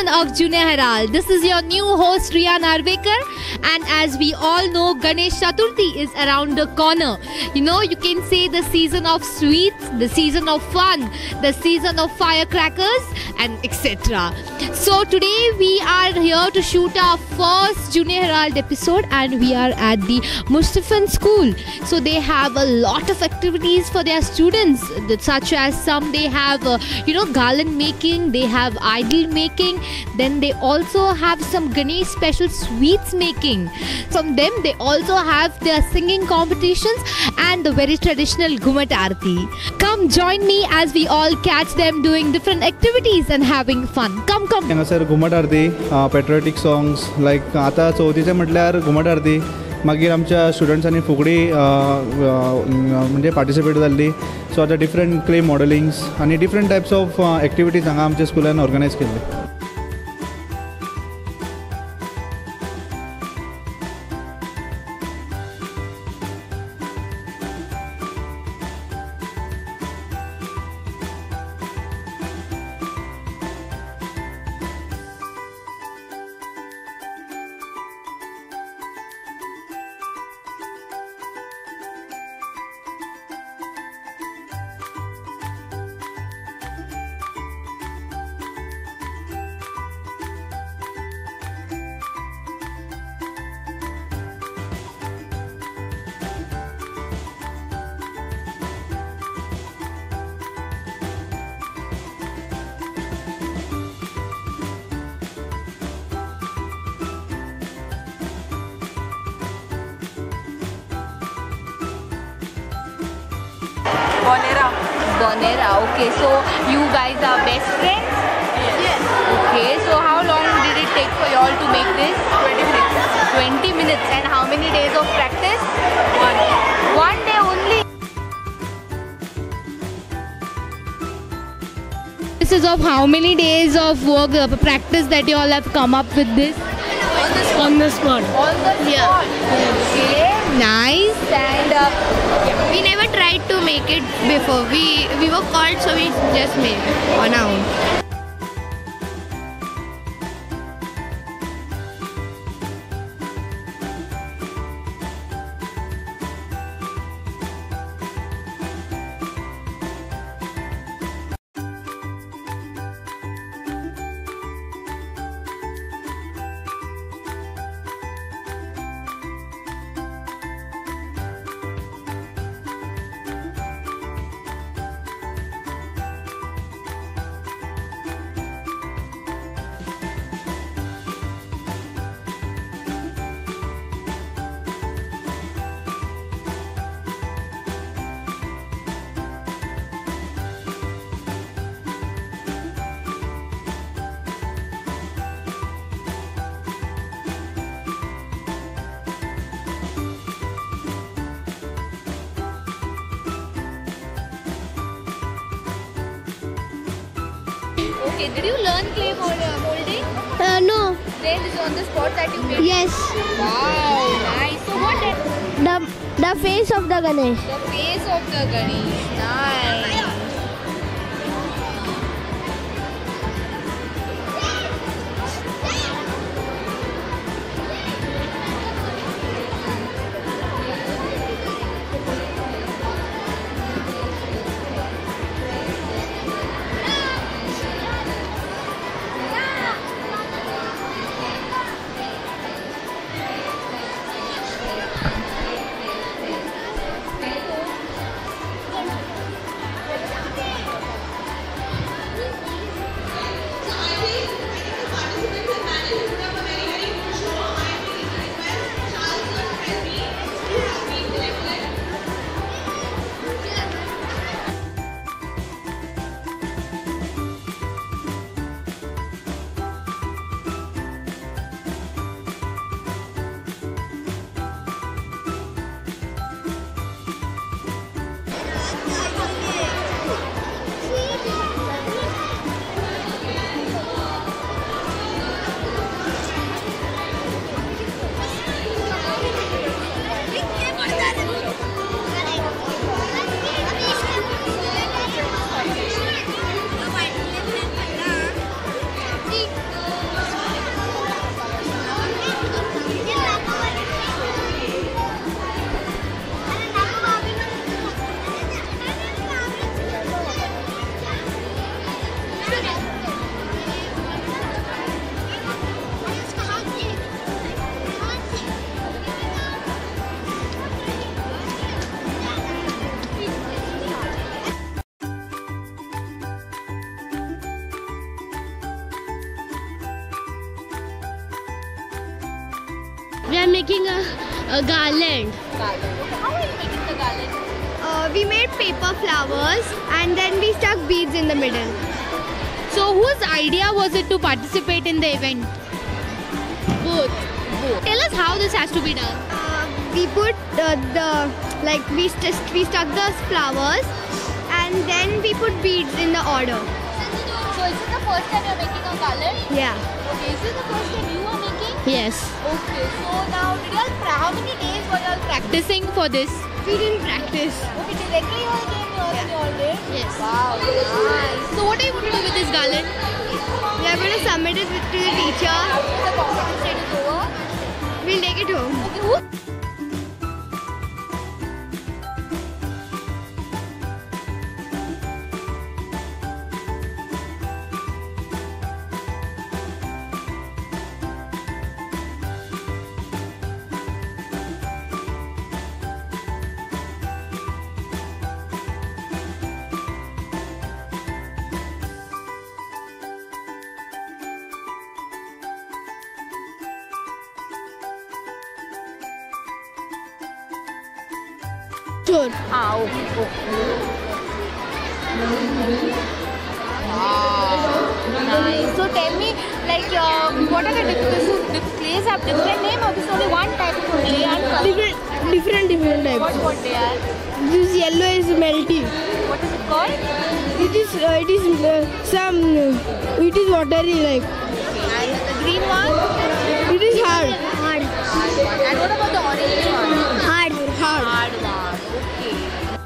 everyone of Junior Herald. This is your new host Riya Narvekar, and as we all know, Ganesha Chaturthi is around the corner. You know, you can say the season of sweets, the season of fun, the season of firecrackers and etc. So today we are here to shoot our first Junior Herald episode, and we are at the Mustafan school. So they have a lot of activities for their students, such as some they have garland making, they have idol making, then they also have some Ganesh special sweets making. From them they also have their singing competitions and the very traditional Ghumat Aarti. Come join me as we all catch them doing different activities and having fun. Come. Sir, Ghumat Aarti, patriotic songs like आता चौथीचे म्हटल्यार Ghumat Aarti. मागीर आमच्या स्टुडंट्सांनी फुगडी म्हणजे participate जाल्ली. सो आतां different clay मॉडलिंग्स आनी different types of activities हांगा आमच्या स्कुलान ऑर्गनायज केल्ले. Bonera. Okay, so you guys are best friends? Yes. Okay, so how long did it take for you all to make this? 20 minutes. 20 minutes. And how many days of practice? One day only. This is of how many days of work, practice that you all have come up with this? On the spot. On the spot. Yeah. Okay. Nice. And We never tried to make it before. We were called, so we just made it on our own. okay, did you learn clay molding? No. Then this is on the spot that you made? Yes. Wow, nice. So what is The face of the Ganesh. the face of the Ganesh? Nice. We are making a garland. How are you making the garland? We made paper flowers and then we stuck beads in the middle. So whose idea was it to participate in the event? Both. Tell us how this has to be done. We put we stuck the flowers and then we put beads in the order. So is it the first time you're making a garland? Yeah. Okay, is it the first time you are making? Yes. Okay, so now how many days were you all practicing? Practicing for this. We didn't practice. Okay, directly you all came here and you all did? Yes. Wow, nice. So what are you going to do with this garland? We are going to submit it to the teacher. The competition stage is over. We'll take it home. Okay, who? Sure. Okay. Nice. So tell me, what are the different clays have different name or this only one type of clay and color? Different types. What they are? This yellow is melty. What is it called? It is watery like. And the green one? It is hard. And what about the orange one? Hard. Hard one. Okay.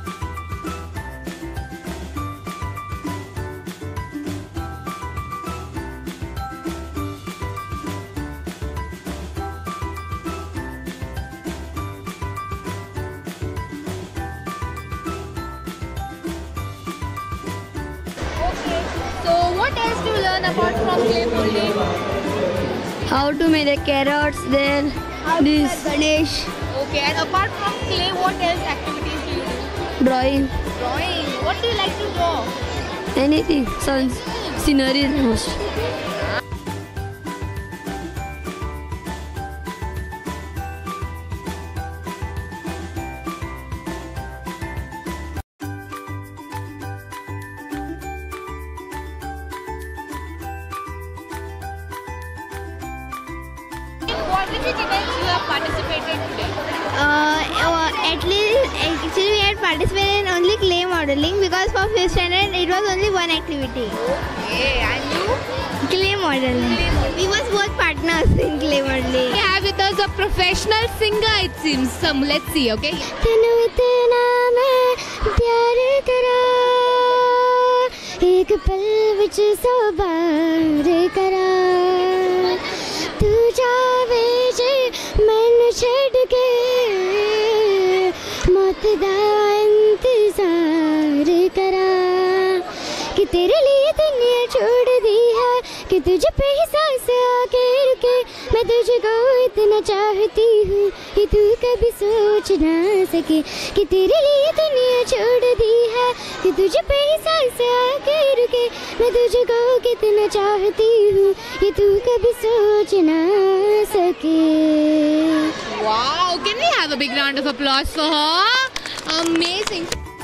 So what else do you learn apart from clay molding? How to make the carrots there. This Ganesh. Okay, and apart from clay, what else activities do you do? Drawing. Drawing. What do you like to draw? Anything. Some scenery most. Which events you have participated today? Actually we had participated in only clay modeling because for 5th standard it was only one activity. Okay, and you? Clay modeling. We was both partners in clay modeling. We have with us a professional singer, it seems. Let's see, okay? तनु इतना मैं प्यार करा एक पल विच सौ बार करा तू जावे जे मैनू छड़ के मौत दा इंतजार करा कि तेरे लिए दुनिया छोड़ दी है कि तुझ पे ही सांस आके रुके मैं तुझको इतना चाहती हूँ कि तू कभी सोच ना सके कि तेरे लिए दुनिया छोड़ दी है कि तुझ पे ही सांस आके रुके मैं तुझको कितना चाहती हूँ कि तू कभी सोच ना सके. Wow, can we have a big round of applause for her? Amazing.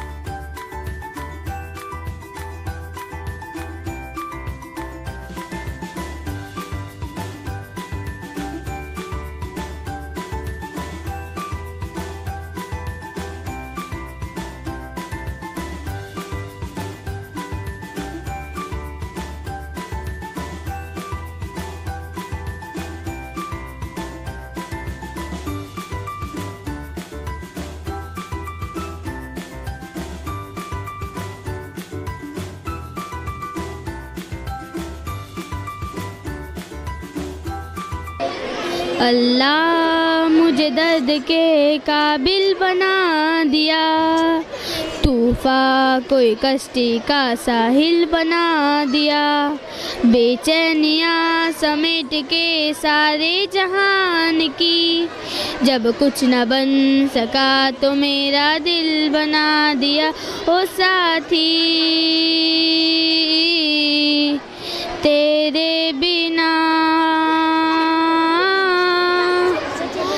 अल्लाह मुझे दर्द के काबिल बना दिया तूफ़ा कोई कश्ती का साहिल बना दिया बेचैनियाँ समेट के सारे जहान की जब कुछ न बन सका तो मेरा दिल बना दिया ओ साथी तेरे बिना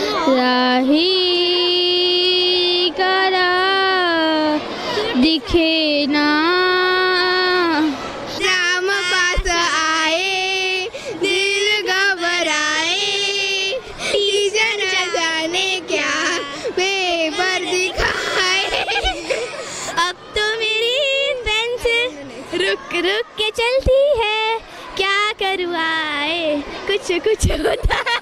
चलती है क्या करूँ आए कुछ कुछ होता है.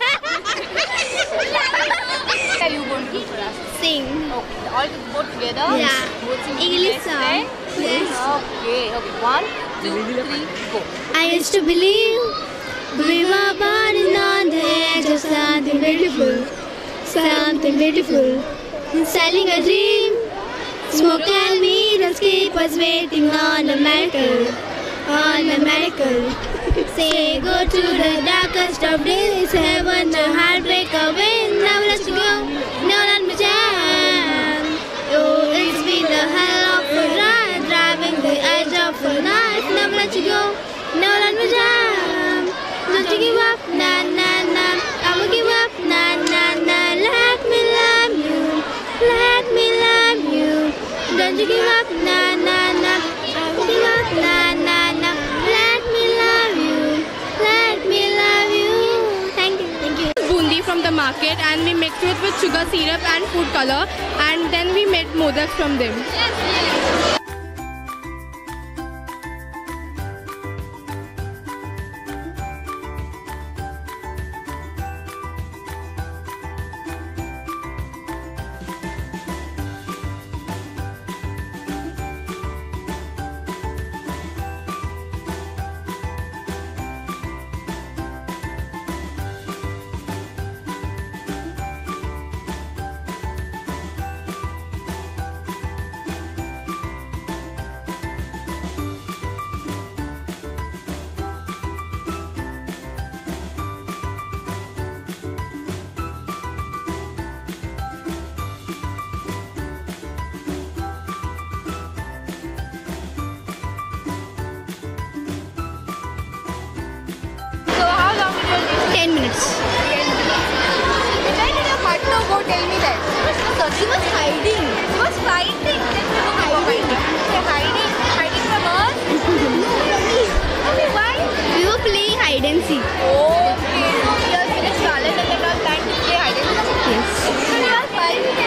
You going to Sing. Okay, all both together. Yeah. Both sing English together. song. Yes. Okay. 1, 2, 3, go. I used to believe we were born on the edge of something beautiful, selling a dream. Smoke and mirrors keep us waiting on a miracle, Say go to the darkest of days, heaven the heartbreak away. Now let's go, now let me jam. Oh, it's been the hell of a ride, driving the edge of a night. Now let you go, now let me jam. Don't you give up, nah nah nah. I won't give up, nah nah nah. Let me love you, let me love you. Don't you give up, nah nah nah. I won't give up, nah nah nah. Let me love you, let me love you. Thank you, thank you. Bundi from the market, and we mixed it with sugar syrup and food color, and then we made modak from them. So how long did you take? 10 minutes. Where did your partner go? Tell me that. She was hiding. She was fighting. Hiding from us? Okay, why? We were playing hide and seek. Okay, so we are finished college and then all time to play hide and seek. Yes. So you are fighting.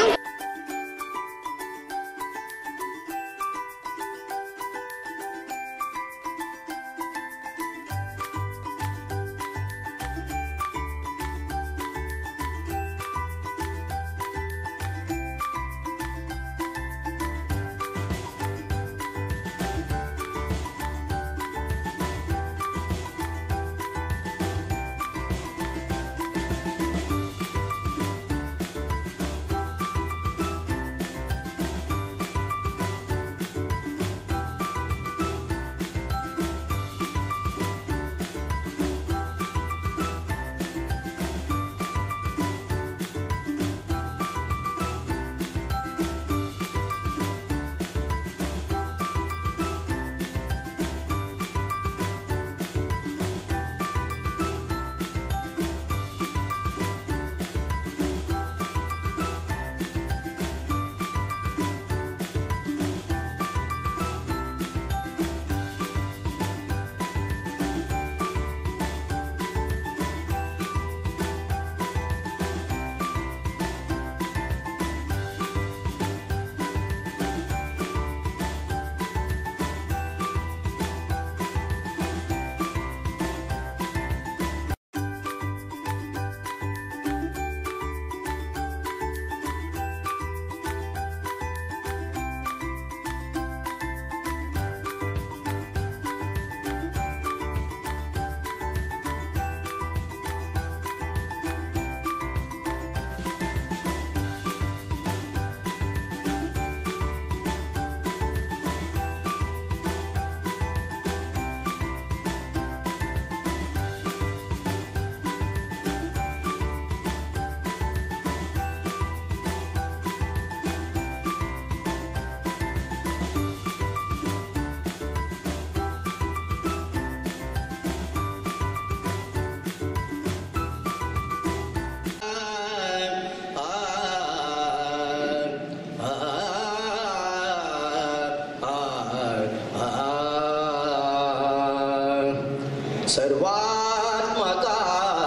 सर्वात्मका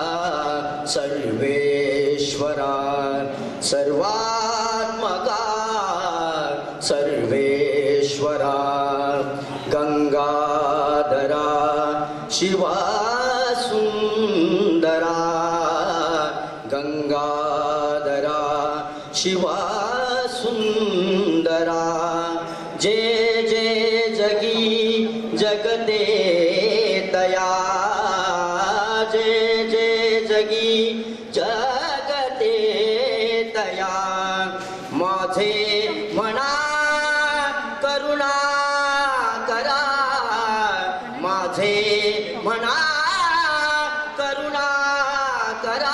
सर्वेश्वरा सर्वात्मका सर्वेश्वरा Gangadhar Shiva सुंदरा गंगाधरा शिवा सुंदरा जे जे जगी जगते तया जे जे जगी जगते तया माझे म्हणा करुणा करा माझे म्हणा करुणा करा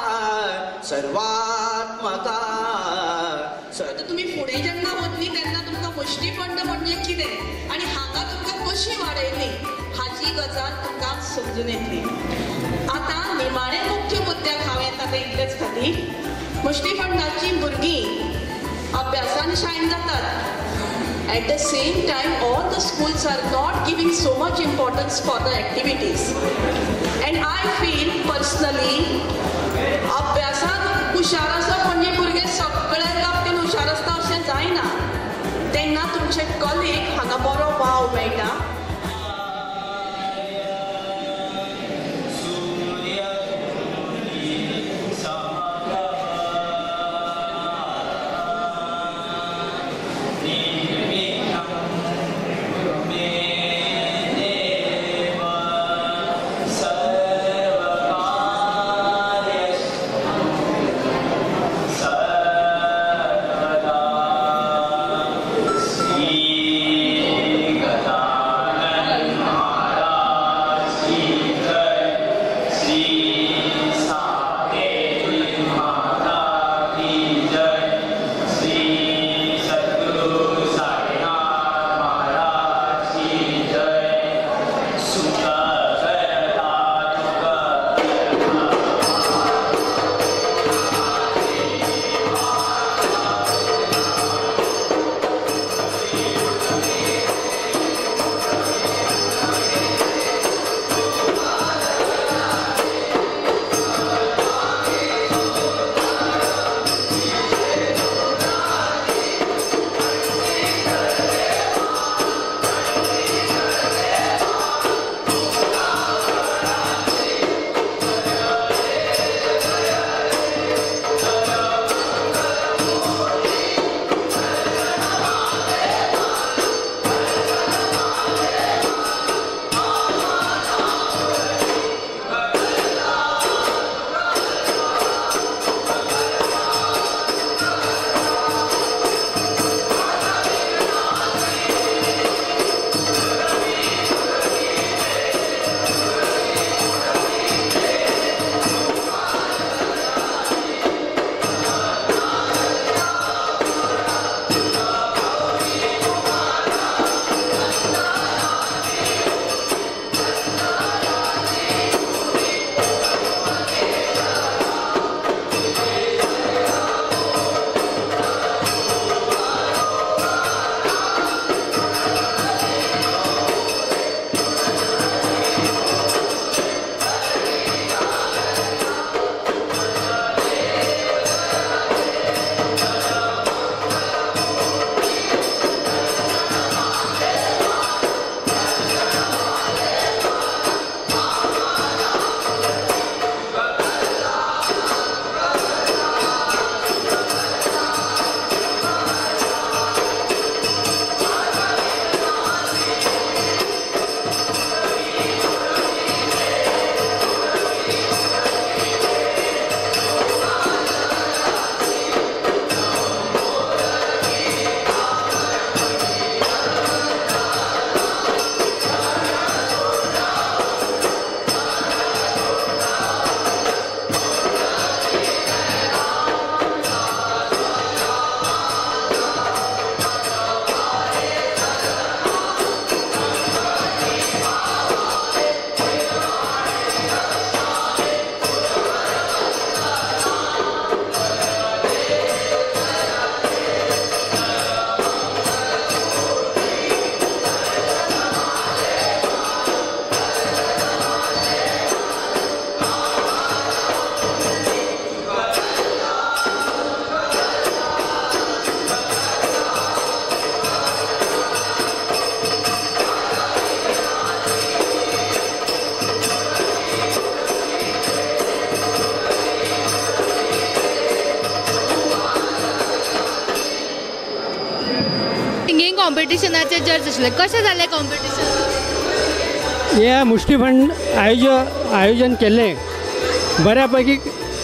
सर्वात्मका तुम्ही फुडें जेन्ना वतली तेन्ना तुमकां मुश्टीफंड म्हणजे कितें आनी हांगा तुमकां कशी वाडयली हाची गजाल तुमकां समजून येतली. आतां निमाणे मुख्य मुद्द्याक हांव येता तें इतलेच खातीर मुश्टीफंडाची भुरगीं अभ्यासान शायन जातात. At the same time, all the schools are not giving so much importance for the activities. And I feel personally, अभ्यासात हुशार आसप म्हणजे भुरगे सगळ्या बाबतीन हुशार आसता अशें जायना. तेन्ना तुमचे कॉलेज हांगा बरो वाव मेळटा. कॉम्पिटिशनाचे जज आशिल्ले, कशें जालें कॉम्पिटिशन? हे मुष्टिबंड आयोजन केल्लें बऱ्यापैकी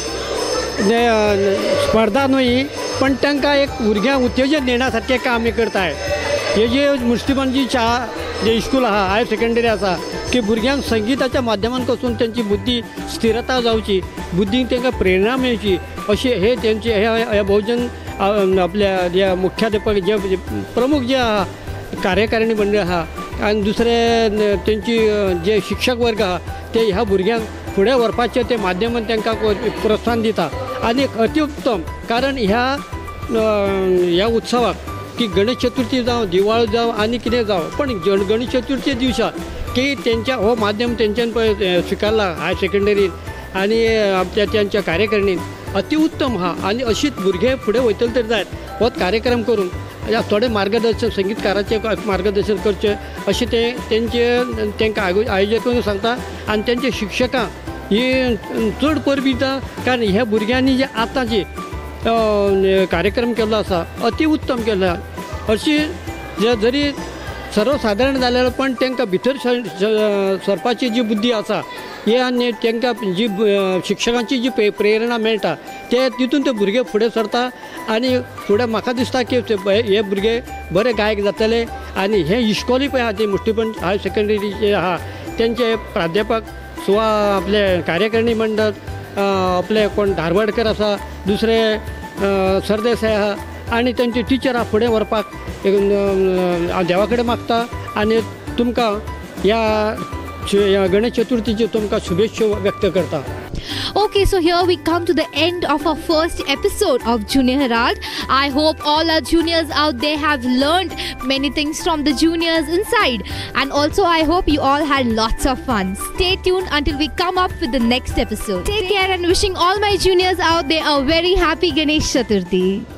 स्पर्धा न्हय, पण तांकां एक भुरग्यांक उत्तेजन देण्या सारकें काम हे करताय. हे जे मुष्टिबंद जे इस्कूल आहा, हायर सेकंडरी आसा, की भुरग्यांक संगीताच्या माध्यमांत पासून त्यांची बुद्धी स्थिरता जावची, बुद्धीक तांकां प्रेरणा मेळची, अशें हे तेंचे हे बहुजन आपल्या जे मुख्याध्यापक जे प्रमुख जे आहा, कार्यकारिणी मंडळ आहा आनी दुसरे तेंची जे शिक्षक वर्ग आहा ते ह्या भुरग्यांक फुडें व्हरपाचें ते माध्यमान तांकां प्रोत्साहन दिता. आनी अतिउत्तम, कारण ह्या उत्सवाक की गणेश चतुर्थी जावं, दिवाळी जावं आनी कितें जावं, पण गणेश चतुर्थी दिवसा की तेंच्या हो माध्यम तेंच्यान पळय स्विकारला हायर सेकंडरीन आनी त्यांच्या कार्यकारिणीन अतिउत्तम हा. आनी अशीच भुरगे फुडें वयतले तर जायत होच कार्यक्रम करून थोडे मार्गदर्शन संगीतकाराचे मार्गदर्शन करचें अशें तांकां आयोजकांक सांगता. आनी तेंचे शिक्षकां ही चड परबिता, कारण ह्या भुरग्यांनी जे आतां जे कार्यक्रम केल्लो आसा अतिउत्तम केला. अशी जरी सर्वसाधारण जाल्यार पण तांकां भितर सरपाची जी बुद्धी आसा हे आनी तांकां जी शिक्षकांची जी प्रेरणा मेळटा ते तितून ते भुरगे फुडें सरता. आनी फुडें म्हाका दिसता की हे भुरगे बरे गायक जातले. आनी हे इश्कोली पळय आहा ते मुष्टिबंद हायर सेकंडरी जे आहा तेंचे प्राध्यापक सुवा आपले कार्यकारिणी मंडळ आपले कोण धारवाडकर आसा, दुसरे सरदेसाय आहा आनी तेंचे टिचरां फुडें व्हरपाक हांव देवा कडेन मागता. आनी तुमकां ह्या गणेश चतुर्थीची तुमकां शुभेच्छा व्यक्त करता. Okay, so here we come to the end of our first episode of Junior Herald. I hope all our juniors out there have learned many things from the juniors inside. And also I hope you all had lots of fun. Stay tuned until we come up with the next episode. Take care and wishing all my juniors out there a very happy Ganesh Chaturthi.